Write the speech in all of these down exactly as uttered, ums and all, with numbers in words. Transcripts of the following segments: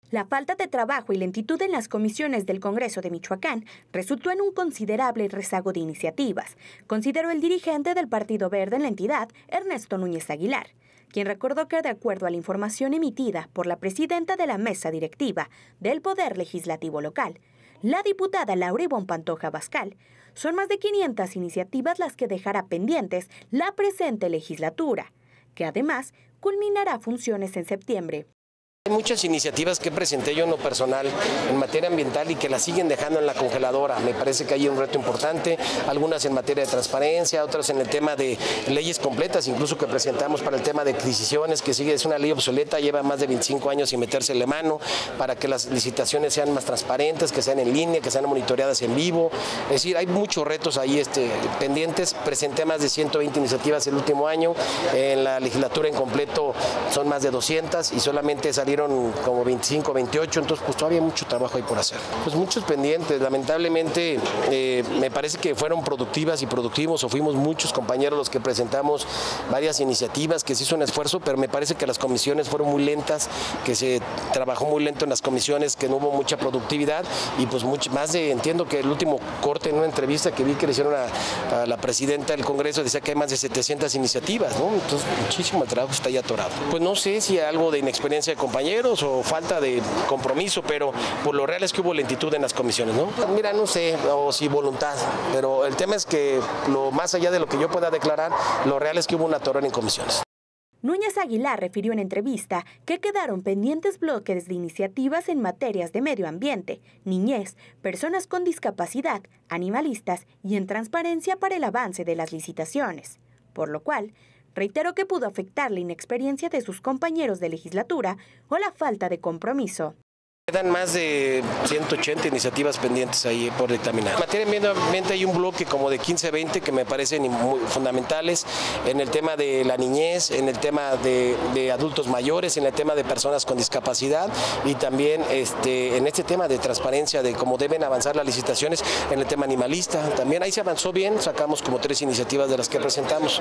La falta de trabajo y lentitud en las comisiones del Congreso de Michoacán resultó en un considerable rezago de iniciativas, consideró el dirigente del Partido Verde en la entidad, Ernesto Núñez Aguilar, quien recordó que de acuerdo a la información emitida por la presidenta de la mesa directiva del Poder Legislativo local, la diputada Laura Ivonne Pantoja Bascal, son más de quinientas iniciativas las que dejará pendientes la presente legislatura, que además culminará funciones en septiembre. Hay muchas iniciativas que presenté yo en lo personal en materia ambiental y que las siguen dejando en la congeladora. Me parece que hay un reto importante, algunas en materia de transparencia, otras en el tema de leyes completas, incluso que presentamos para el tema de adquisiciones, que sigue es una ley obsoleta, lleva más de veinticinco años sin metérsele mano, para que las licitaciones sean más transparentes, que sean en línea, que sean monitoreadas en vivo. Es decir, hay muchos retos ahí este, pendientes. Presenté más de ciento veinte iniciativas el último año, en la legislatura en completo son más de doscientas y solamente salieron como veinticinco, veintiocho, entonces pues todavía hay mucho trabajo ahí por hacer. Pues muchos pendientes, lamentablemente eh, me parece que fueron productivas y productivos o fuimos muchos compañeros los que presentamos varias iniciativas, que se hizo un esfuerzo, pero me parece que las comisiones fueron muy lentas, que se trabajó muy lento en las comisiones, que no hubo mucha productividad y pues mucho más de, entiendo que el último corte en una entrevista que vi que le hicieron a, a la presidenta del Congreso decía que hay más de setecientas iniciativas, ¿no? Entonces muchísimo trabajo está ahí atorado. Pues no sé si algo de inexperiencia de compañeros o falta de compromiso, pero por lo real es que hubo lentitud en las comisiones, ¿no? Mira, no sé, o si voluntad, pero el tema es que lo más allá de lo que yo pueda declarar, lo real es que hubo una atorón en comisiones. Núñez Aguilar refirió en entrevista que quedaron pendientes bloques de iniciativas en materias de medio ambiente, niñez, personas con discapacidad, animalistas y en transparencia para el avance de las licitaciones, por lo cual reiteró que pudo afectar la inexperiencia de sus compañeros de legislatura o la falta de compromiso. Quedan más de ciento ochenta iniciativas pendientes ahí por dictaminar. En materia de medio ambiente hay un bloque como de quince, veinte que me parecen muy fundamentales en el tema de la niñez, en el tema de, de adultos mayores, en el tema de personas con discapacidad y también este, en este tema de transparencia de cómo deben avanzar las licitaciones, en el tema animalista. También ahí se avanzó bien, sacamos como tres iniciativas de las que presentamos.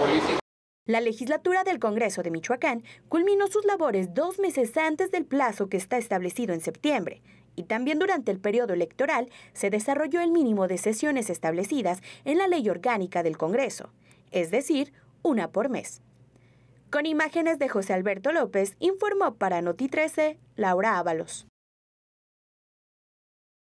La legislatura del Congreso de Michoacán culminó sus labores dos meses antes del plazo que está establecido en septiembre, y también durante el periodo electoral se desarrolló el mínimo de sesiones establecidas en la Ley Orgánica del Congreso, es decir, una por mes. Con imágenes de José Alberto López, informó para Noti trece, Laura Ábalos.